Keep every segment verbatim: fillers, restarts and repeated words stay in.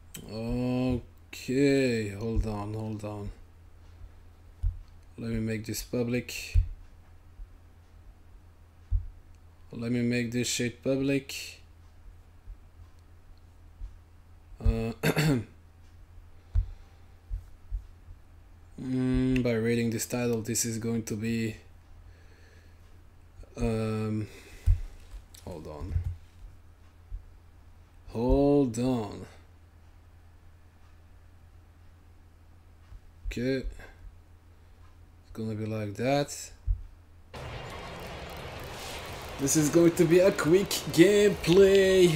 Okay, hold on, hold on. Let me make this public. Let me make this shit public. Uh, mm, by reading this title, this is going to be. Um, hold on. Hold on. Okay. It's gonna be like that. This is going to be a quick gameplay.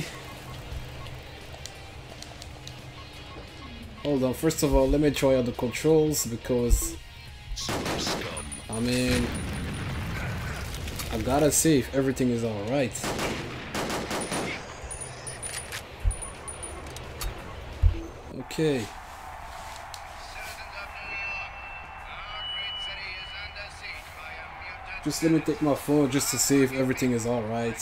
Hold on, first of all, let me try out the controls because I mean I gotta see if everything is alright. Okay. Just let me take my phone just to see if everything is alright.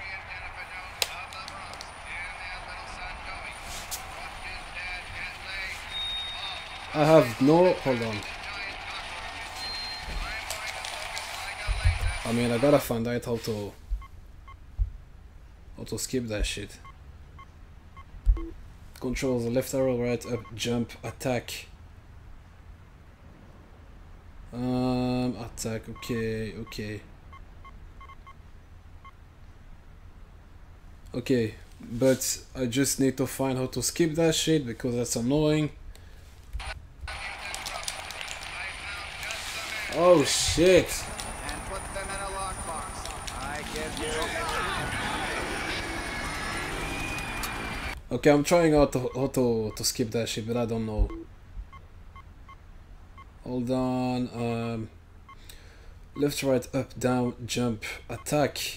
I have no... hold on. I mean, I gotta find out how to... how to skip that shit. Controls, left arrow, right, up, jump, attack. Um, attack, okay, okay. Okay, but I just need to find how to skip that shit because that's annoying. Oh shit! Okay, I'm trying out to, how to, to skip that shit, but I don't know. Hold on. Um, left, right, up, down, jump, attack.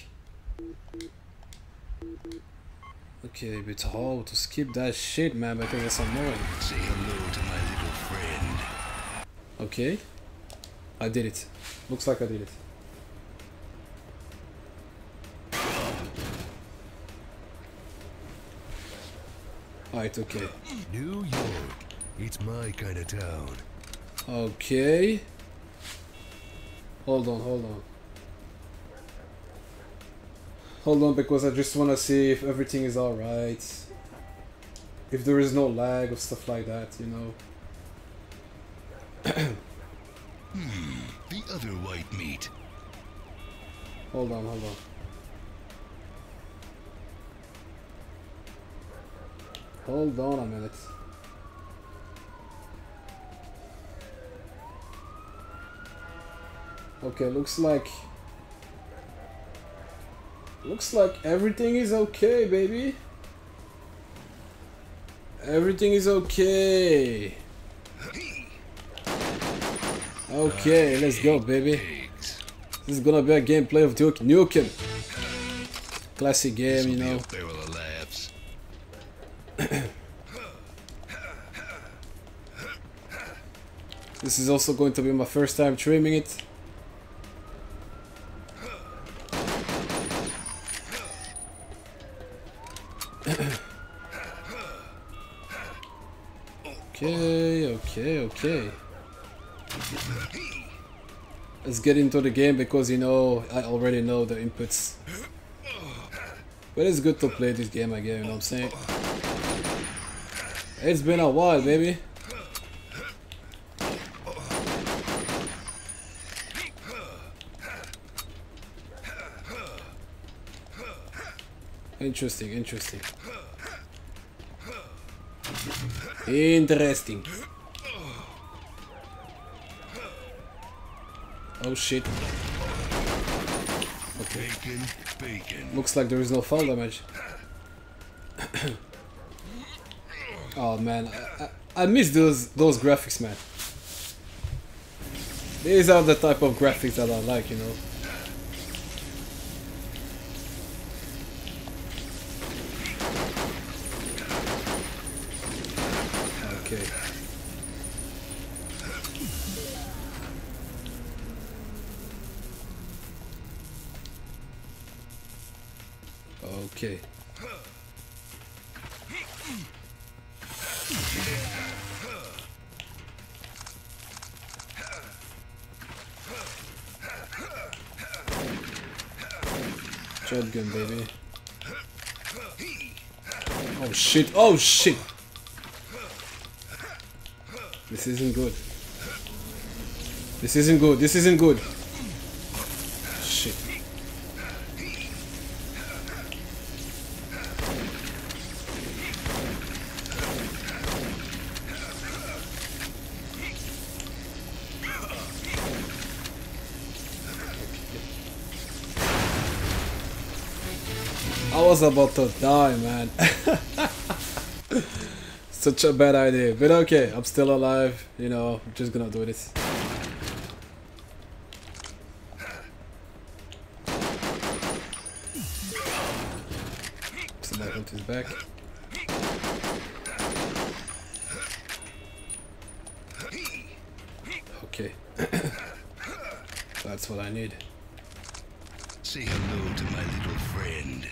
Okay, but how to skip that shit, man? Because it's annoying. Say hello to my little friend. Okay, I did it. Looks like I did it. Alright, okay. New York, it's my kind of town. Okay. Hold on, hold on. Hold on, because I just want to see if everything is alright. If there is no lag or stuff like that, you know. Hmm, the other white meat. Hold on, hold on. Hold on a minute. Okay, looks like... Looks like everything is okay, baby. Everything is okay. Okay, let's go, baby. This is gonna be a gameplay of Duke Nukem. Classic game, you know. This is also going to be my first time trimming it. Okay, okay, okay. Let's get into the game because, you know, I already know the inputs. But it's good to play this game again, you know what I'm saying? It's been a while, baby. Interesting, interesting. Interesting. Oh shit. Okay. Bacon, bacon. Looks like there is no fall damage. Oh man, I, I, I miss those those graphics, man. These are the type of graphics that I like, you know. Okay. Okay. Shotgun, baby. Oh shit, oh shit! This isn't good. This isn't good, this isn't good. Shit. I was about to die, man. Such a bad idea, but okay, I'm still alive, you know, I'm just gonna do this. Somebody went his back. Okay. That's what I need. Say hello to my little friend.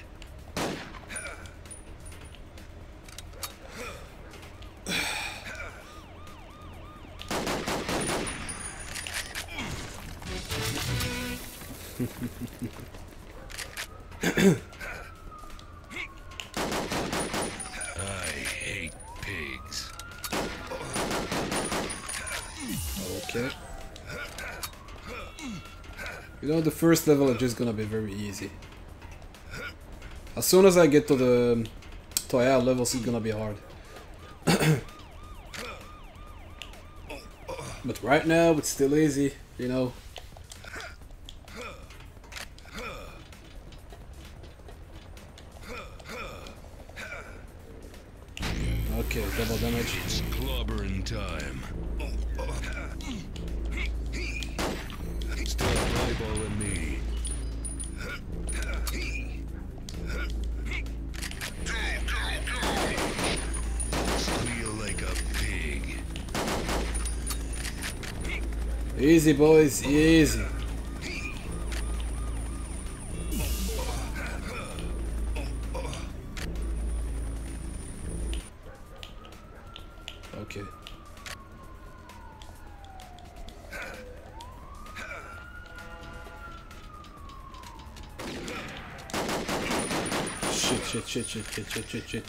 I hate pigs. Okay. You know, the first level is just gonna be very easy. As soon as I get to the to higher levels, it's gonna be hard. But right now, it's still easy, you know. Okay, double damage. It's clobbering time. Stop eyeballing me. Squeal like a pig. Easy, boys, easy. Okay. Shit, shit, shit, shit, shit, shit, shit, shit.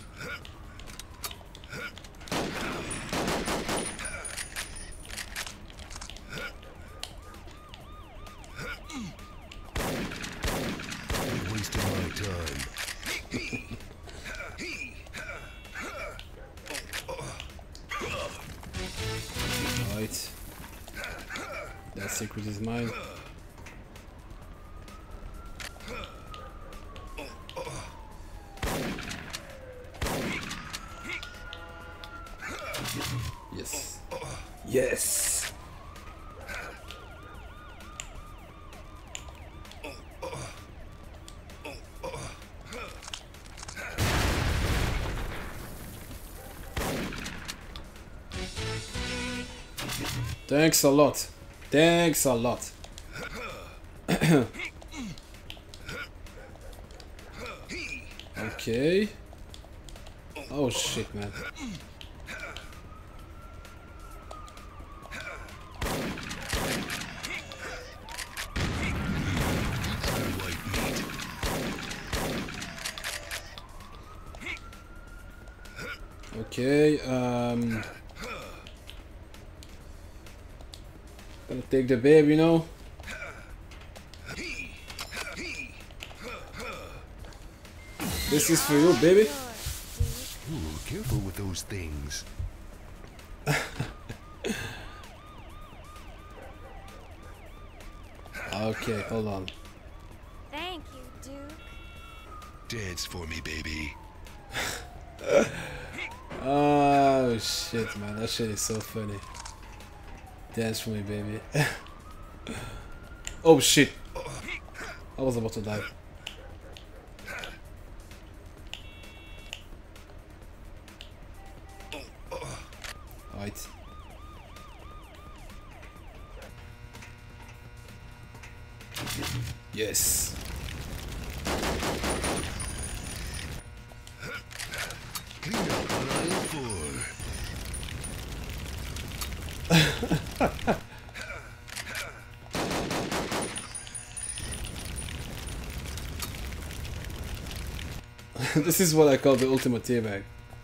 You're wasting my time. Alright. That secret is mine. Yes. Yes! Thanks a lot. Thanks a lot. Okay. Oh shit, man. Okay, um... gonna take the babe, you know? This is for you, baby. Ooh, careful with those things. Okay, hold on. Thank you, Duke. Dance for me, baby. Oh shit, man, that shit is so funny. Dance for me, baby. Oh shit. I was about to die. Alright. Yes. Clean up on aisle four. This is what I call the ultimate teabag.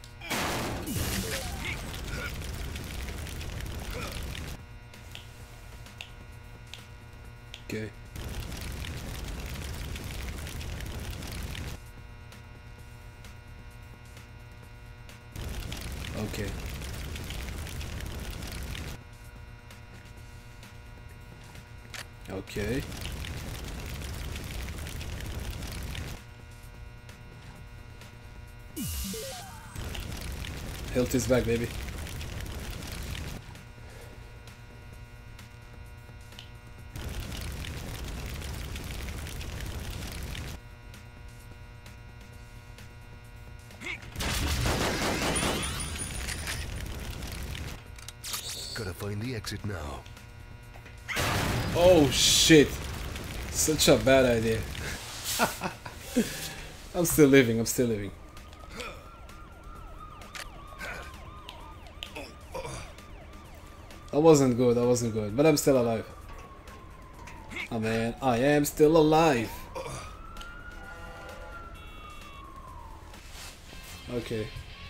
Okay. Okay. Okay. Health is back, baby. Gotta find the exit now. Oh shit! Such a bad idea. I'm still living, I'm still living. That wasn't good, that wasn't good, but I'm still alive. Oh man, I am still alive. Okay.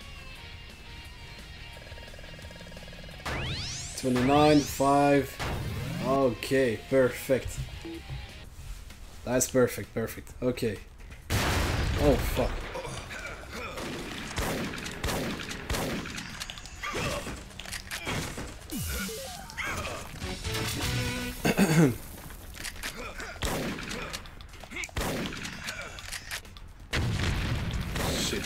twenty-nine, five. Okay, perfect. That's perfect, perfect. Okay. Oh fuck. Shit.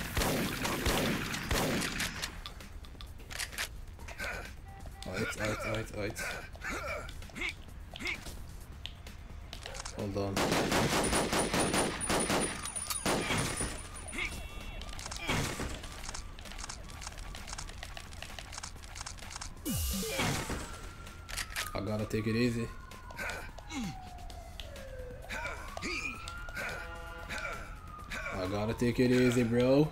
Wait, wait, wait, wait. Hold on. I gotta take it easy. I gotta take it easy, bro.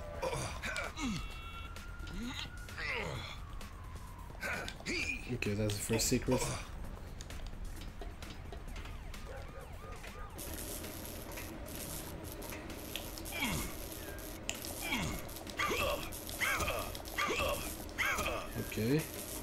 Okay, that's the first secret. Okay.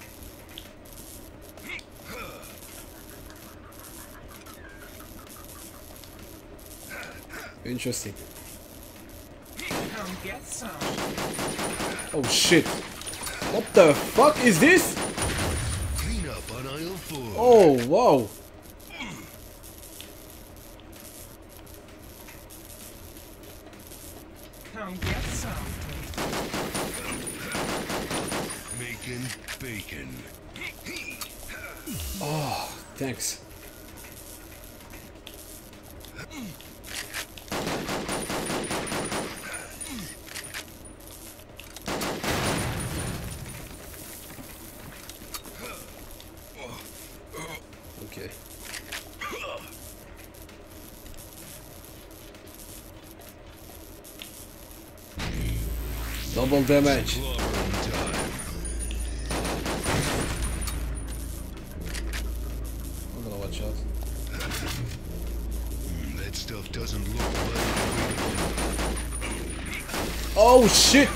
Interesting. Come get some. Oh shit. What the fuck is this? Clean up on aisle four. Oh wow. Come get some. Making bacon. Oh, thanks. Okay. Double damage. Clobbering time. I'm gonna watch out. Mm, that stuff doesn't look like. Oh shit!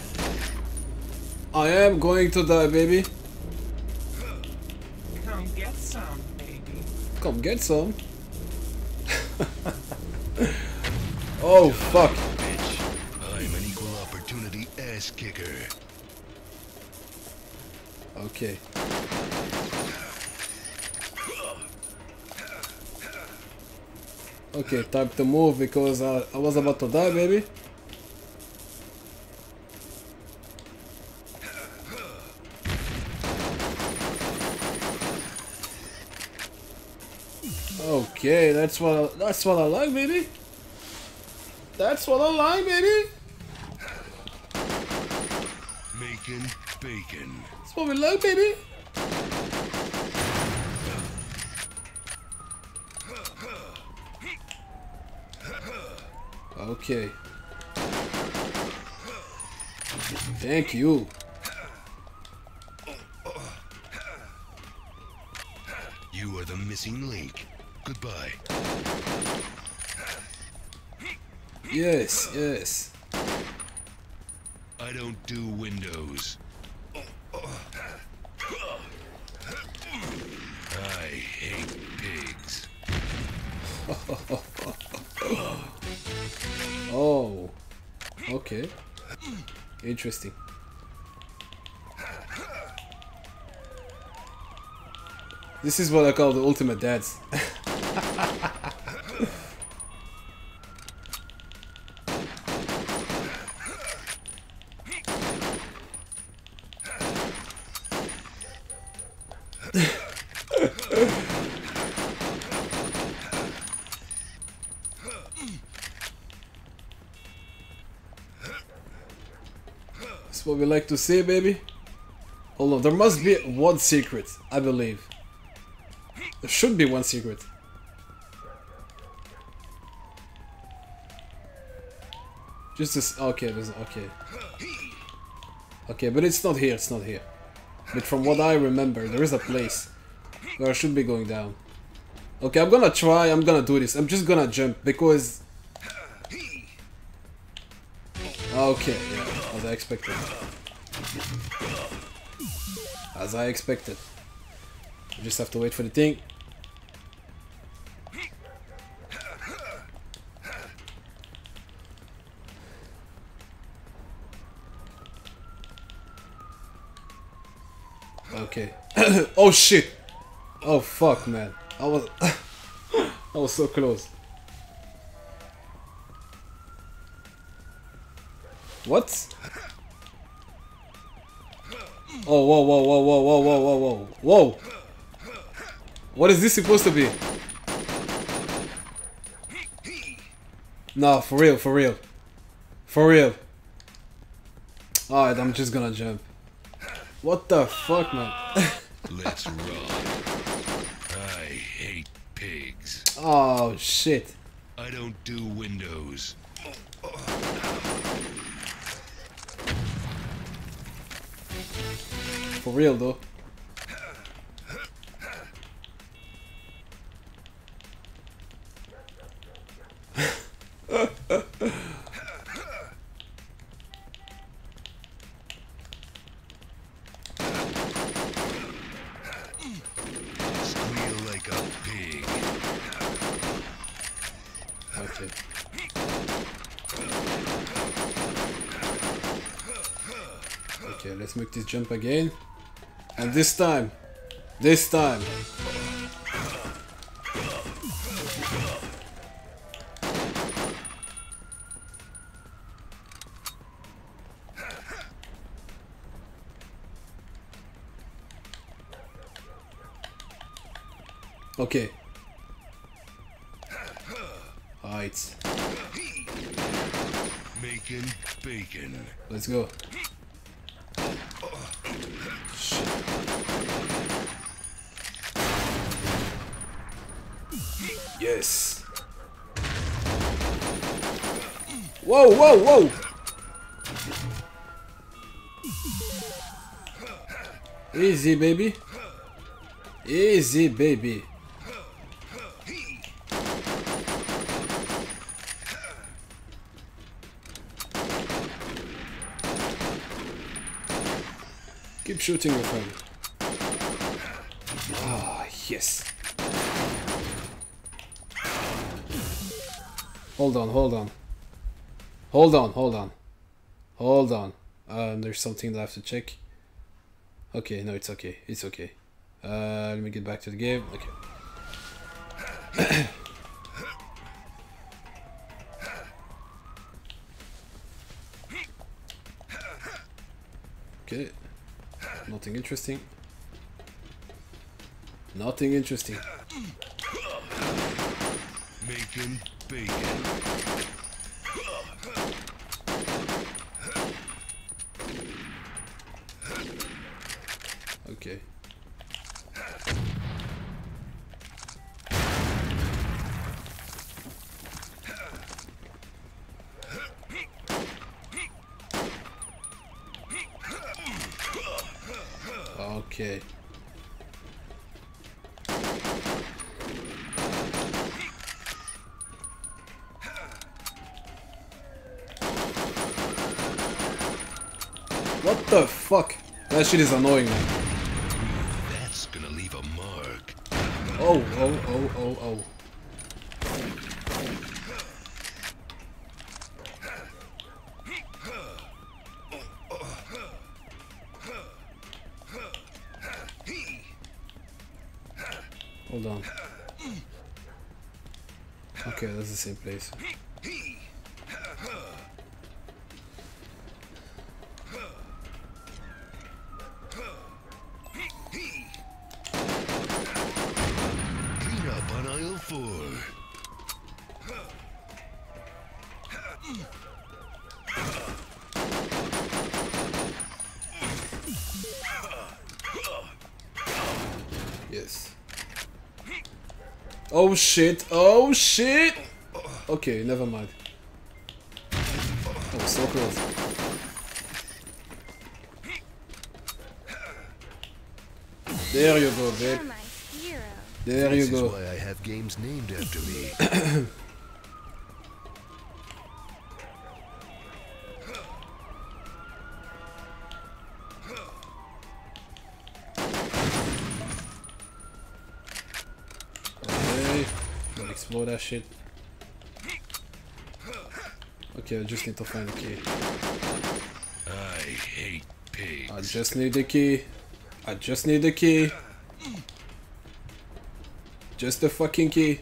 I am going to die, baby. Come get some, baby. Come get some. Oh fuck. Bitch, I'm an equal opportunity ass kicker. Okay. Okay, time to move because I, I was about to die, baby. Okay, that's what I, that's what I like, baby. That's what I like, baby. Making bacon. That's what we like, baby. Okay. Thank you. You are the missing link. Goodbye. Yes, yes. I don't do windows. I hate pigs. Oh, okay, interesting. This is what I call the ultimate dads. That's what we like to see, baby. Hold on, there must be one secret, I believe. There should be one secret. Just this. Okay, there's okay. Okay, but it's not here. It's not here. But from what I remember, there is a place where I should be going down. Okay, I'm gonna try. I'm gonna do this. I'm just gonna jump because. Okay, yeah, as I expected. As I expected. I just have to wait for the thing. Okay. Oh shit! Oh fuck, man. I was I was so close. What? Oh, whoa, whoa, whoa, whoa, whoa, whoa, whoa, whoa, whoa! What is this supposed to be? No, for real, for real. For real. Alright, I'm just gonna jump. What the fuck, man? Let's run. I hate pigs. Oh, shit. I don't do windows. For real, though. Squeal like a pig. Okay. Okay, let's make this jump again. And this time, this time. Okay. Alright. Making bacon. Let's go. Shit. Yes. Whoa, whoa, whoa. Easy, baby. Easy, baby. Keep shooting, my friend. Ah, yes. Hold on, hold on. Hold on, hold on. Hold on. Um, there's something that I have to check. Okay, no, it's okay. It's okay. Uh, let me get back to the game. Okay. Okay. Nothing interesting. Nothing interesting. Making bacon. Okay. Okay. What the fuck? That shit is annoying me. That's gonna leave a mark. Oh, oh, oh, oh, oh. Hold on. Okay, that's the same place. Clean up on aisle four. Yes. Oh shit, oh shit! Okay, never mind. Oh, so close. There you go, babe. You're my hero. There you This is go. why I have games named after me. Okay, don't explode that shit. Okay, I just need to find the key. I hate pigs. I just need the key. I just need the key. Just the fucking key.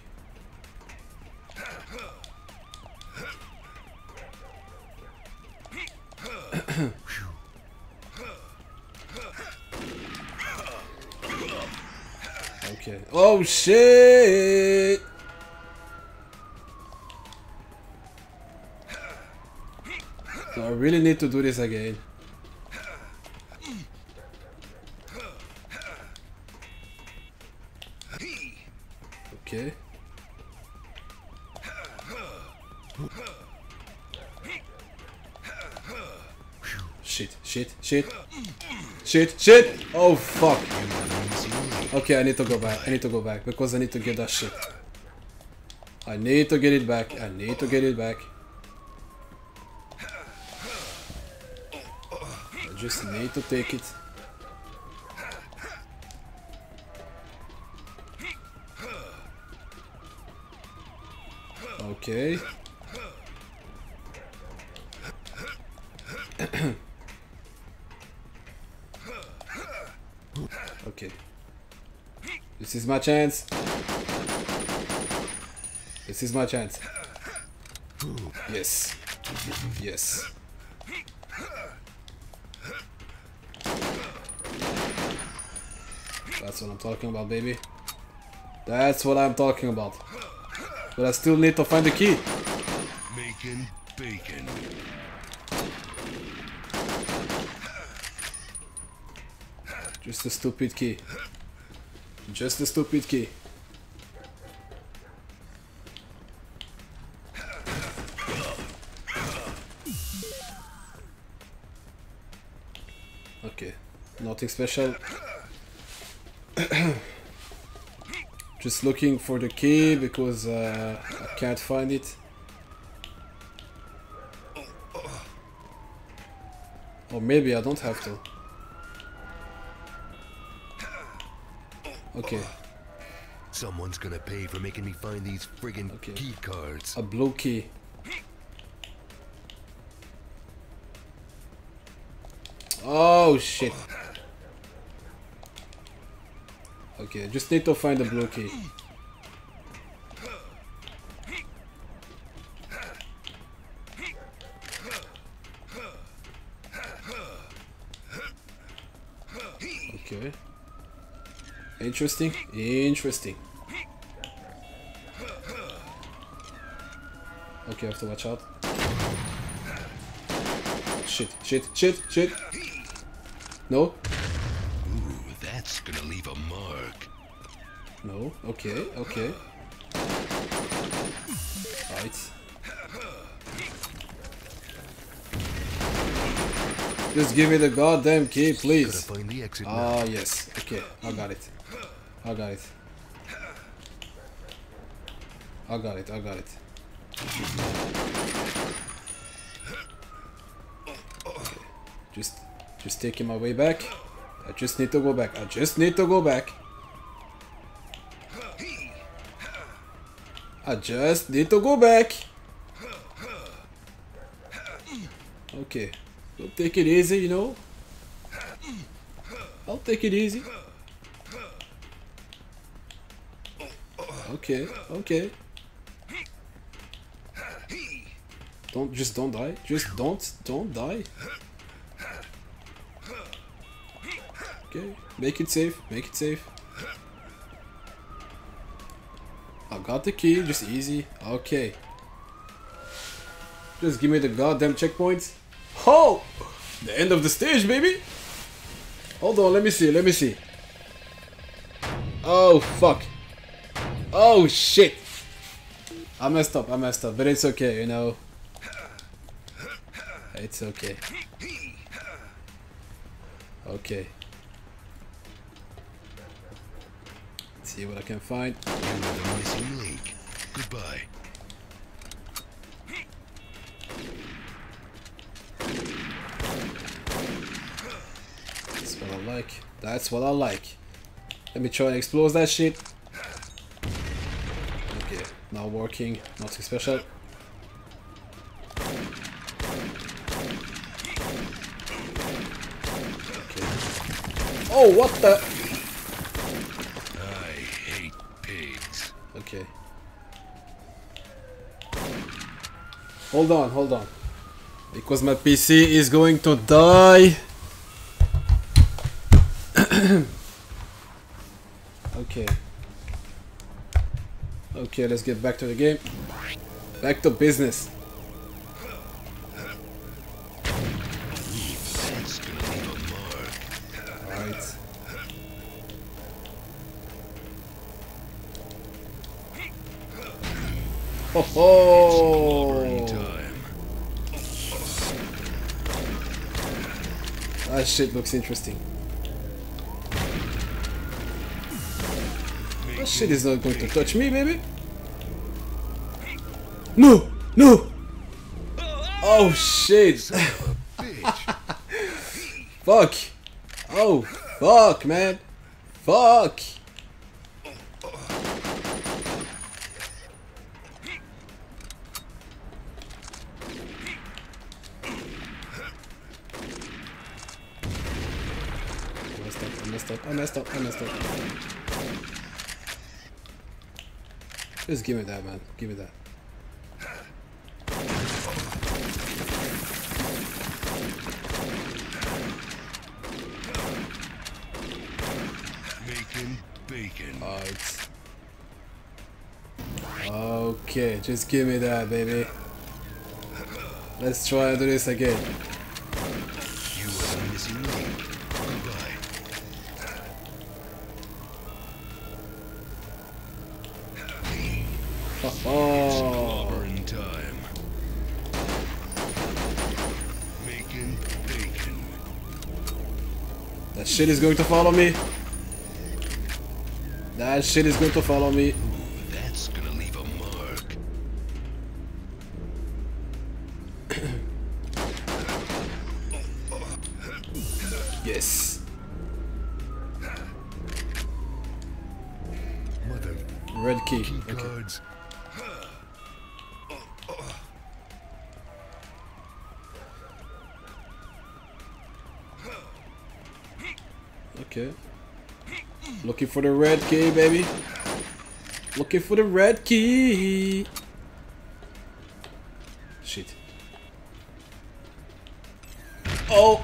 Okay. Oh shit! So I really need to do this again. Okay. Shit, shit, shit. Shit, shit! Oh fuck. Okay, I need to go back. I need to go back because I need to get that shit. I need to get it back. I need to get it back. I just need to take it. Okay. Okay. This is my chance. This is my chance. Yes. Yes. That's what I'm talking about, baby. That's what I'm talking about. But I still need to find the key. Making bacon. Just a stupid key. Just a stupid key. Okay, nothing special. Just looking for the key because uh, I can't find it. Or maybe I don't have to. Okay, Someone's gonna pay for making me find these friggin' Okay. key cards. a blue key. Oh shit. Okay, just need to find the blue key. Okay. Interesting. Interesting. Okay, I have to watch out. Shit, shit, shit, shit. No? Ooh, that's gonna leave a mark. No. Okay, okay. Right. Just give me the goddamn key, Gotta please. find the exit now. Ah, yes. Okay, I got it. I got it. I got it, I got it. Okay. Just Just taking my way back. I just need to go back. I just need to go back. I just need to go back. Okay. We'll take it easy, you know. I'll take it easy. Okay, okay. Don't, just don't die. Just don't, don't die. Okay, make it safe, make it safe. I got the key, just easy. Okay. Just give me the goddamn checkpoints. Oh! The end of the stage, baby! Hold on, let me see, let me see. Oh, fuck. Oh, shit! I messed up, I messed up, but it's okay, you know. It's okay. Okay. Let's see what I can find. You are the missing link. Goodbye. That's what I like. That's what I like. Let me try and explode that shit. Okay, not working. Nothing special. Oh, what the? I hate pigs. Okay. Hold on, hold on. Because my P C is going to die. Okay. Okay, let's get back to the game. Back to business. That's gonna leave a mark. Alright. Ho ho! Time. That shit looks interesting. That shit is not going to touch me, baby. No! No! Oh shit! Bitch. Fuck! Oh, fuck, man! Fuck! I messed up, I messed up, I messed up, I messed up. Just give me that, man. Give me that. Making bacon. Alright. Okay, just give me that, baby. Let's try and do this again. You are the missing link. Goodbye. Oh, Slaughtering time. Making bacon. that shit is going to follow me. That shit is going to follow me. That's gonna leave a mark. Yes. Mother Red key. key Okay. cards. Okay. Looking for the red key, baby. Looking for the red key. Shit. Oh.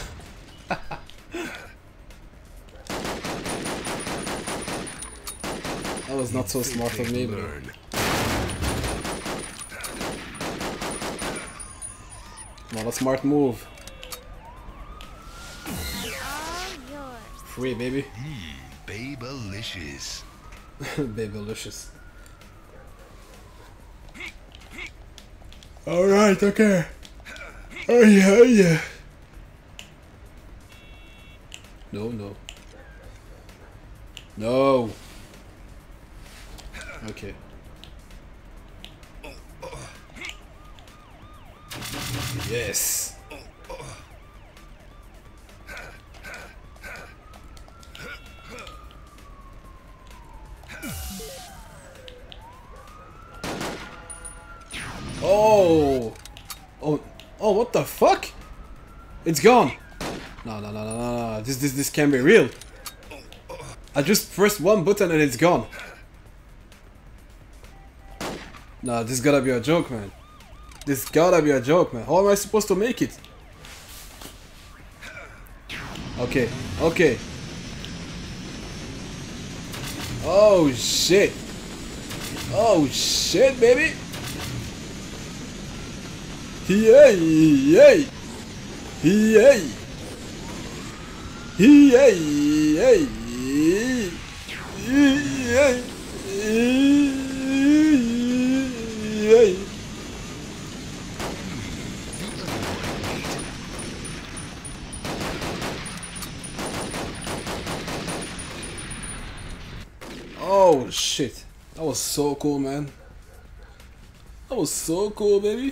That was not so smart of me, but Learn. not a smart move. And all yours. Free, baby. Babelicious. Babylicious. Alright, okay. Oh yeah, oh yeah. No, no. No. Okay. Yes. Oh! Oh, oh, what the fuck? It's gone! No, no, no, no, no, no. This, this, this can't be real. I just pressed one button and it's gone. No, this gotta be a joke, man. This gotta be a joke, man. How am I supposed to make it? Okay, okay. Oh, shit. Oh, shit, baby. Yay, yay. Yay. Yay, yay. Yay. Yay. Oh shit, that was so cool, man. That was so cool, baby.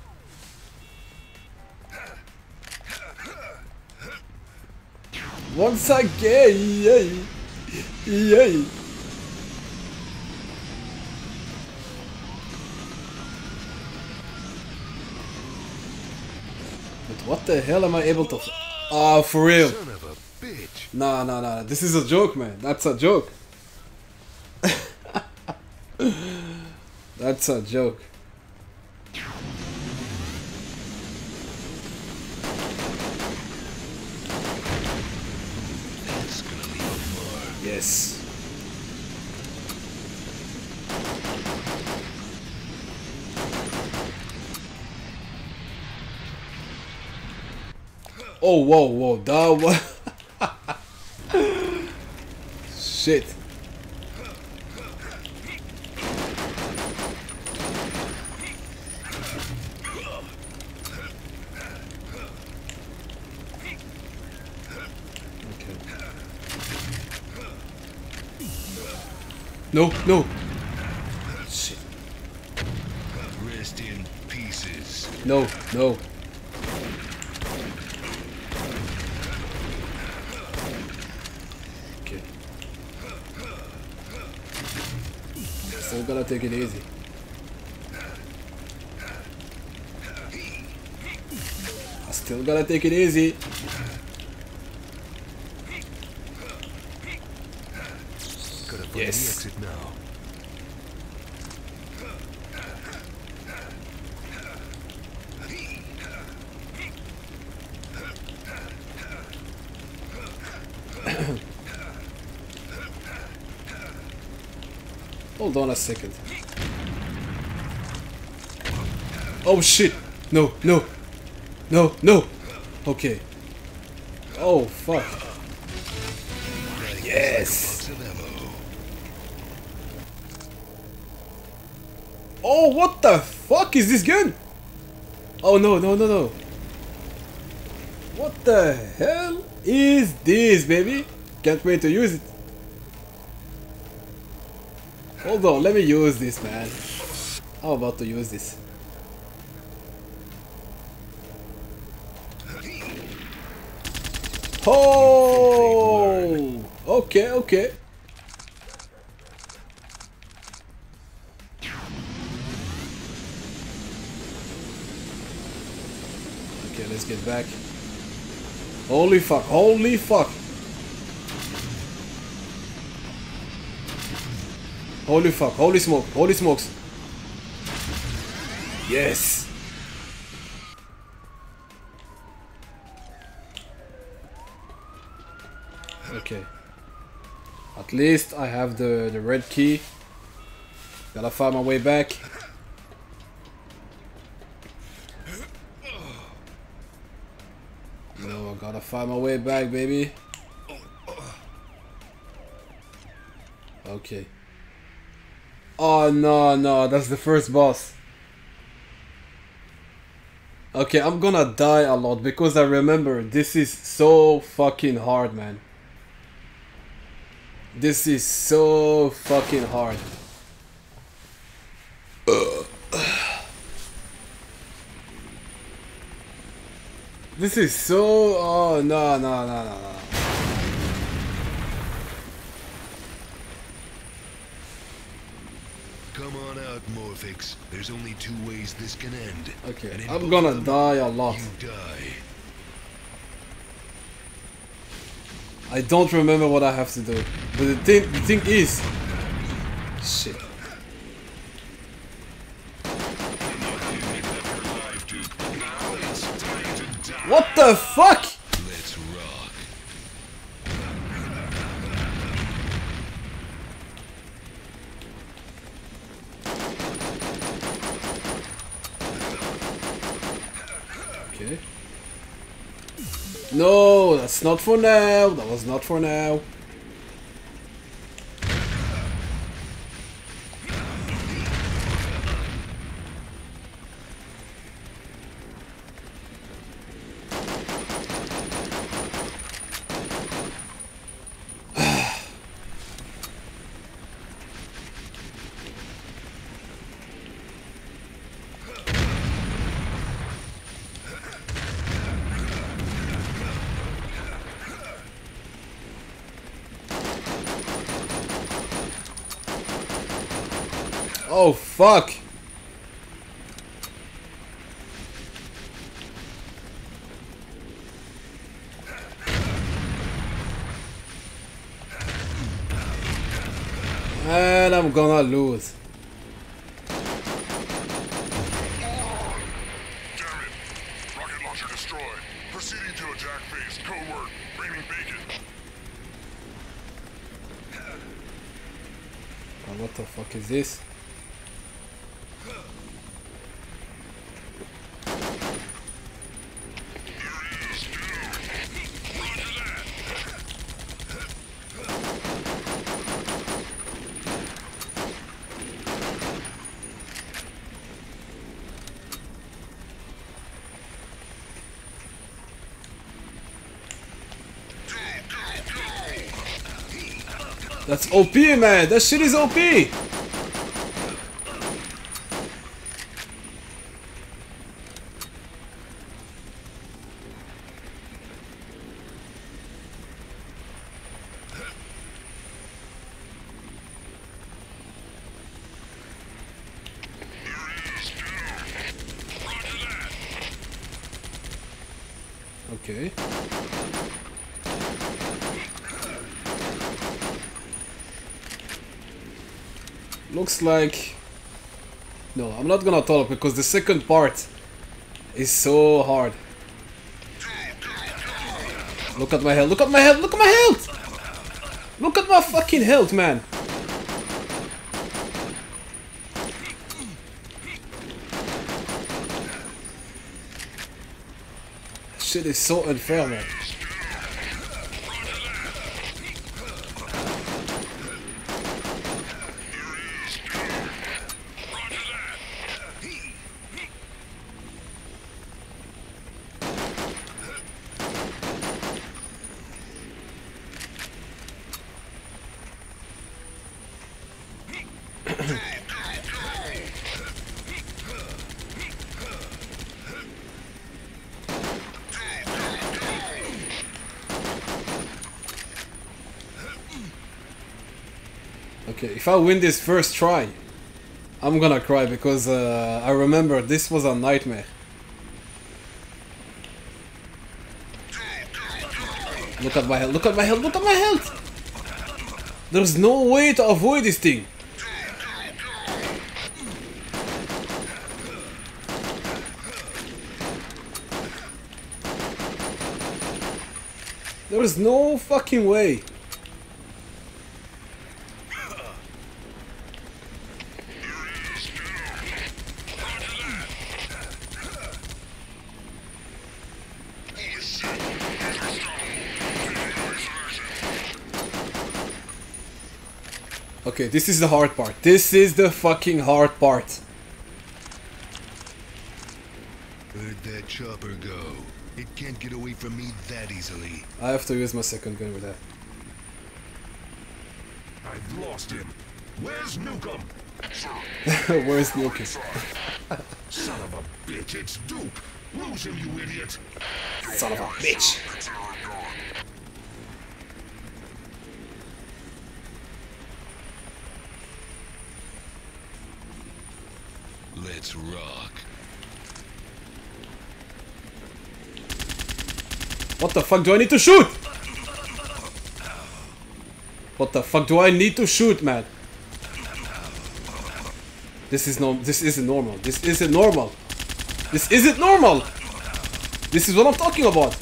Once again, yay, yay. But what the hell am I able to? Oh, for real? Son of a bitch. Nah, nah, nah. This is a joke, man. That's a joke. That's a joke. That's gonna leave a mark. Yes. Oh, whoa, whoa, that was... Shit. No, no. Shit. Rest in pieces. No, no. Okay. Still gotta take it easy. I still gotta take it easy. Gotta find Yes. the exit now. Hold on a second. Oh shit! No, no, no, no. Okay. Oh fuck. Yes. Box of ammo. Oh, what the fuck is this gun? Oh no, no, no, no. What the hell is this, baby? Can't wait to use it. Hold on, let me use this, man. I'm about to use this. Oh! Okay, okay. Okay, let's get back. Holy fuck, holy fuck. Holy fuck, holy smoke, holy smokes. Yes. Okay. At least I have the, the red key. Gotta find my way back. No, I gotta find my way back, baby. Okay. Oh no, no, that's the first boss. Okay, I'm gonna die a lot because I remember this is so fucking hard, man. This is so fucking hard. Ugh. This is so... Oh, no, no, no, no, no. Come on out, Morphix. There's only two ways this can end. Okay, And in I'm both gonna of them, die a lot. You die. I don't remember what I have to do. But the thing, the thing is... Shit. What the fuck? Let's rock. Okay. No, that's not for now. That was not for now. Oh fuck! And I'm gonna lose. Damn it! Rocket launcher destroyed. Proceeding to attack phase. Code word. Raining bacon. Oh, what the fuck is this? That's O P, man! That shit is O P! Okay. Looks like... No, I'm not gonna talk because the second part is so hard. Look at my health, look at my health, look at my health! Look at my fucking health, man! Shit is so unfair, man. Okay, if I win this first try, I'm gonna cry because uh, I remember this was a nightmare. Look at my health, look at my health, look at my health! There's no way to avoid this thing. There is no fucking way. Okay, this is the hard part. This is the fucking hard part. Where'd that chopper go? It can't get away from me that easily. I have to use my second gun with that. I've lost him. Where's Nukem? Where's Nukem? Son of a bitch, it's Duke. Lose him, you idiot. Son of a bitch. Let's rock. What the fuck do I need to shoot? What the fuck do I need to shoot, man? This is no. This isn't normal. This isn't normal. This isn't normal. This is what I'm talking about.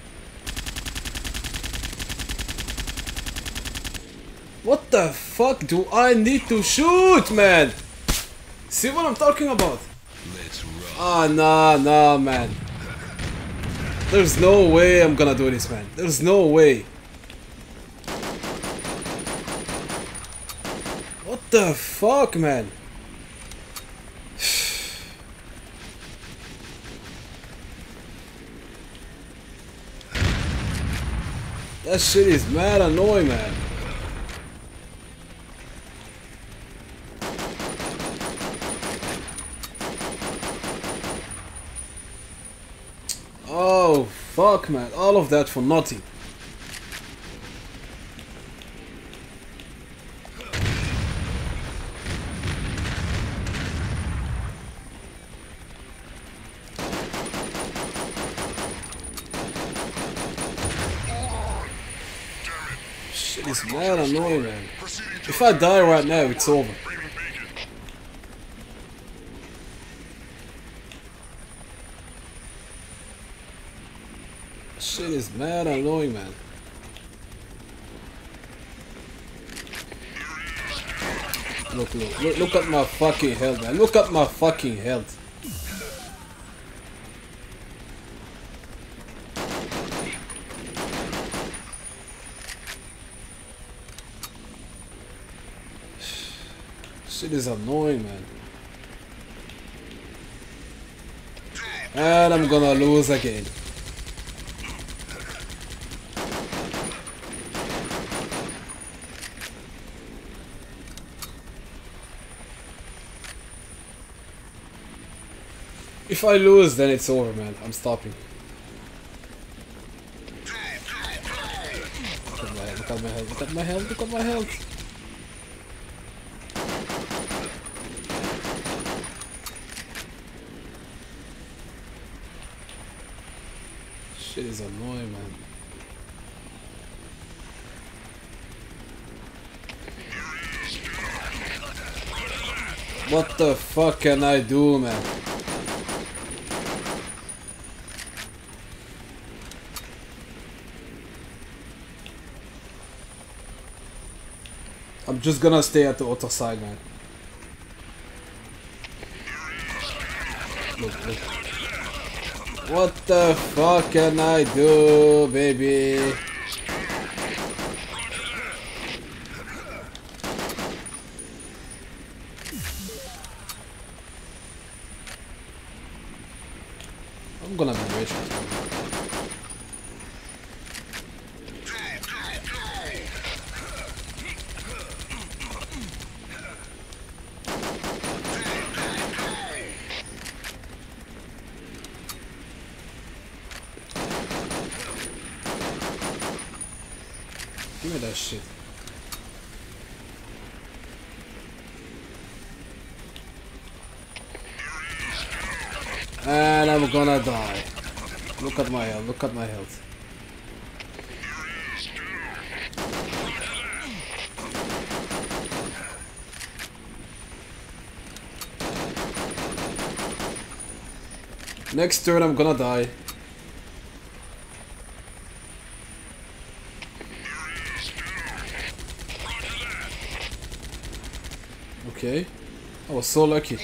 What the fuck do I need to shoot, man? See what I'm talking about? Let's rock. Ah, nah, nah, man. There's no way I'm gonna do this, man. There's no way. What the fuck, man? That shit is mad annoying, man. Oh, fuck, man. All of that for nothing. Shit is mad annoying, man. If I die right now, it's over. Shit is mad annoying, man. Look, look, look, look at my fucking health, man. Look at my fucking health. Shit is annoying, man. And I'm gonna lose again. If I lose, then it's over, man. I'm stopping. Look at my health, look at my health, look at my health, look at my health. Shit is annoying, man. What the fuck can I do, man? I'm just gonna stay at the other side, man. Look, look. What the fuck can I do, baby? I'm gonna be rich. Give me that shit. And I'm gonna die. Look at my health, look at my health. Next turn I'm gonna die. Okay. I was so lucky.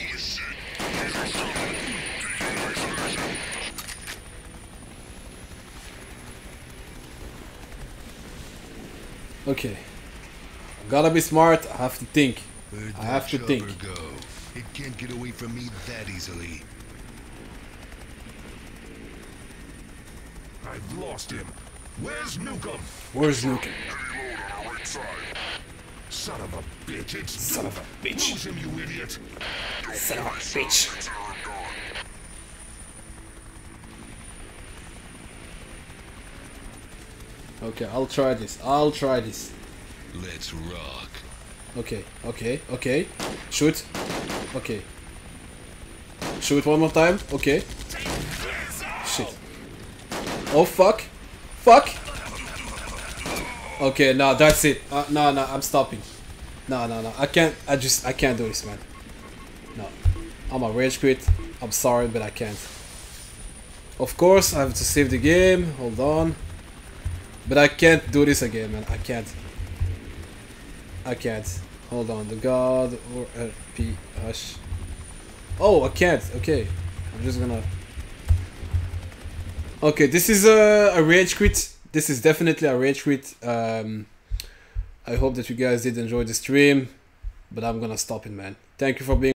Okay. Gotta be smart, I have to think. Where'd I have to that think. chopper go? It can't get away from me that easily. I've lost him. Where's Nukem? Where's Nukem? Son of a bitch, it's Son of a bitch. Lose him, you idiot. Son of a bitch. Okay, I'll try this. I'll try this. Let's rock. Okay, okay, okay. Shoot. Okay. Show it one more time. Okay. Shit. Oh fuck. Fuck. Okay, no, that's it. Uh, no, no, I'm stopping. No, no, no. I can't. I just. I can't do this, man. No. I'm a rage quit. I'm sorry, but I can't. Of course, I have to save the game. Hold on. But I can't do this again, man. I can't. I can't. Hold on. The god or R P hush. Oh, I can't. Okay. I'm just gonna. Okay, this is a, a rage quit. This is definitely a rage quit. Um, I hope that you guys did enjoy the stream, but I'm gonna stop it, man. Thank you for being